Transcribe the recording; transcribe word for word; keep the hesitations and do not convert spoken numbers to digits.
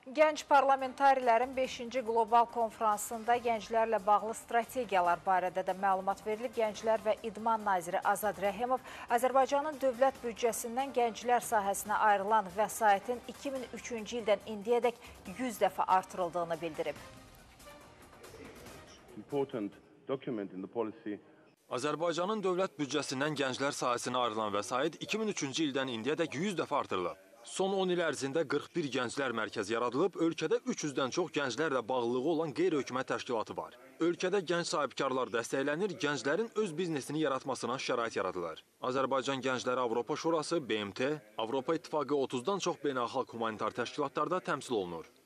Gənc parlamentarilərin beşinci qlobal konfransında gənclərlə bağlı strategiyalar barədə də məlumat verilib. Gənclər və İdman naziri Azad Rəhimov Azərbaycanın dövlət büdcəsindən gənclər sahəsinə ayrılan vəsaitin iki min üçüncü ildən indiyədək yüz dəfə artırıldığını bildirib. Azərbaycanın dövlət büdcəsindən gənclər sahəsinə ayrılan vəsait iki min üçüncü ildən indiyədək yüz dəfə artırılıb. Son on il ərzində qırx bir gənclər mərkəzi yaradılıb, ölkədə üç yüzdən çox gənclərlə bağlılığı olan qeyri-hökumət təşkilatı var. Ölkədə gənc sahibkarlar dəstəklənir, gənclərin öz biznesini yaratmasına şərait yaradılır. Azərbaycan Gəncləri Avropa Şurası, B M T, Avropa İttifaqı otuzdan çox beynəlxalq humanitar təşkilatlarda təmsil olunur.